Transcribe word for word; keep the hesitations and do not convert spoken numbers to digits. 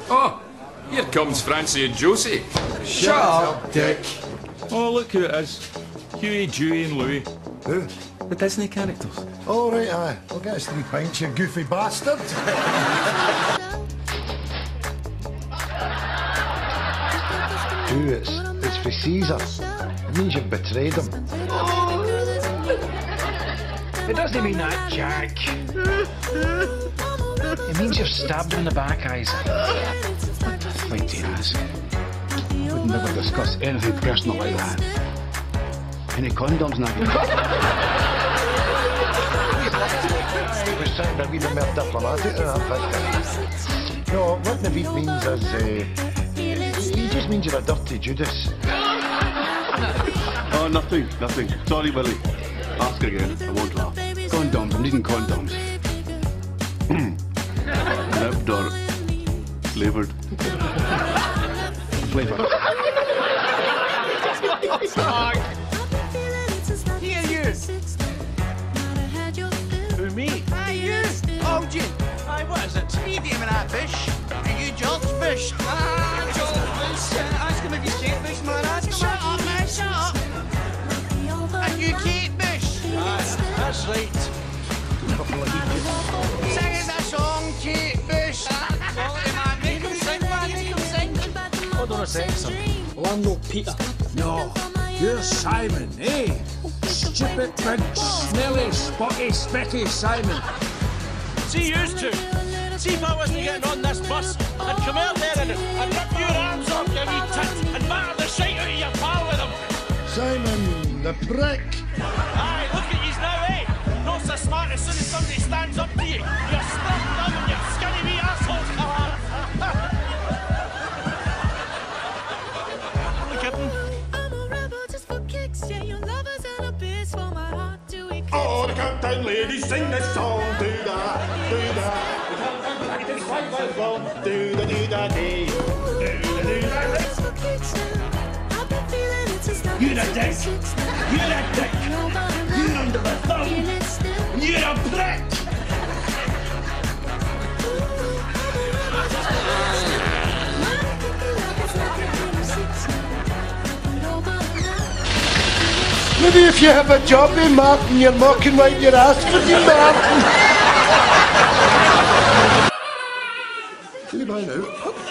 Oh, here comes Francie and Josie. Shut up, Dick. Oh, look who it is. Huey, Dewey and Louie. Who? The Disney characters. All right, aye. I'll get us three pints, you goofy bastard. Who? It's, it's for Caesar. It means you've betrayed him. It doesn't mean that, Jack. It means you've stabbed him in the back, Isaac. What the fight he has. I would never discuss anything personal like that. Any condoms, now? It was something a wee bit more diplomatic than that, but... No, what Naveed means is... Uh, he just means you're a dirty Judas. Oh, nothing, nothing. Sorry, Willie. Ask again. I won't laugh. Condoms. I'm needing condoms. Wrapped or flavoured? Flavoured. Here, you. Who, me? Aye, you. Oh, Jim. Aye, what is it? You name of that fish. Are you George Fish? Ah, George Fish. Ask him if he's Kate Fish, man. Ask him. Shut up, man. Shut up. Are you Kate Fish? Aye, that's right. Singing that song, Kate Fish. Quality, man. Make him sing, man. Make him sing. Hold on a second, son. Well, I'm not Peter. No, you're Simon, eh? Stupid, big, smelly, spotty, spetty Simon. See yous two. See if I wasn't getting on this bus, I'd come out there and I'd rip your arms off, you wee tit, and batter the shite out of your pal with them. Simon, the prick. Aye, look at yous now, eh? Not so smart as soon as somebody stands up to you. You're stiff dumb and you're skinny wee assholes, come on. Look at them. Oh, the countdown ladies sing this song. Do that, do that. The countdown ladies five miles long. Do the do da dee. Do the do da dee. You're a dick. You're a dick. You're under the thumb. You're a prick. Maybe if you have a job, eh, Martin, you're mocking right your ass for you, Martin. Goodbye now.